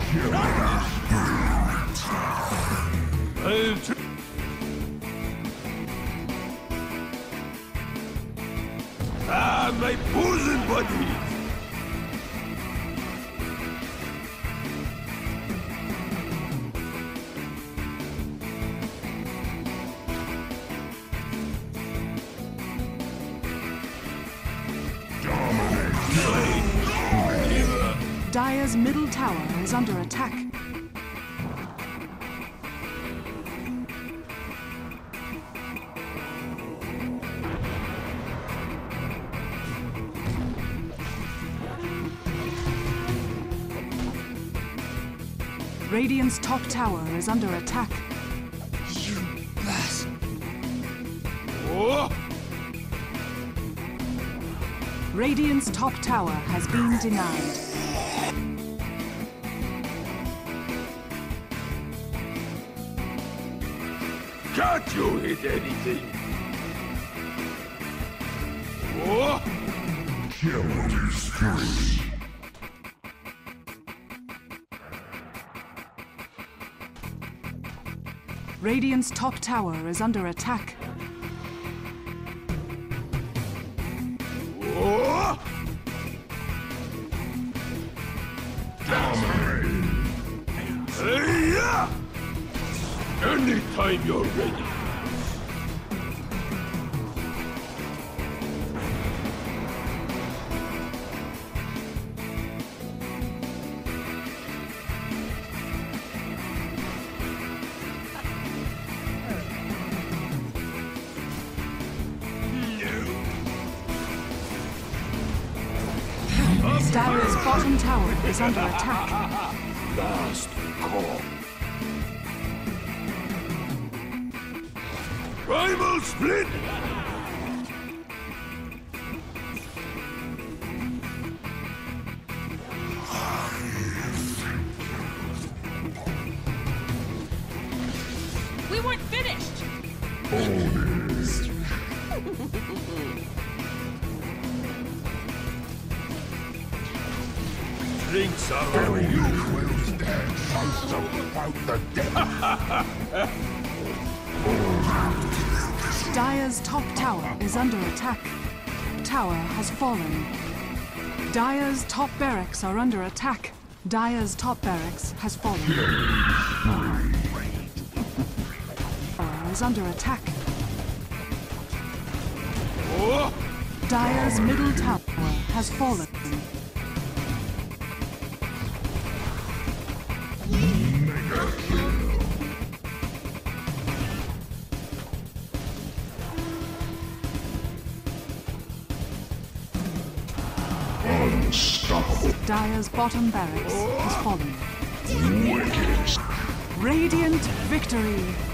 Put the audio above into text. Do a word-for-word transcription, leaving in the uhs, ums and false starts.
Ah, my bosom buddies! Dire's middle tower is under attack. Radiant's top tower is under attack. You bastard! Oh! Radiant's top tower has been denied. Can't you hit anything? Oh! Killing spree. Radiant's top tower is under attack. Oh! Hey, yeah! Anytime you're ready. Dire's bottom tower is under attack. Last call. Primal split! We weren't finished! Drinks are Only you will stand face about the dead. Dire's top tower is under attack. Tower has fallen. Dire's top barracks are under attack. Dire's top barracks has fallen. Tower is under attack. Oh! Dire's middle tower has fallen. Unstoppable. Dire's bottom barracks has fallen. Wicked. Radiant victory!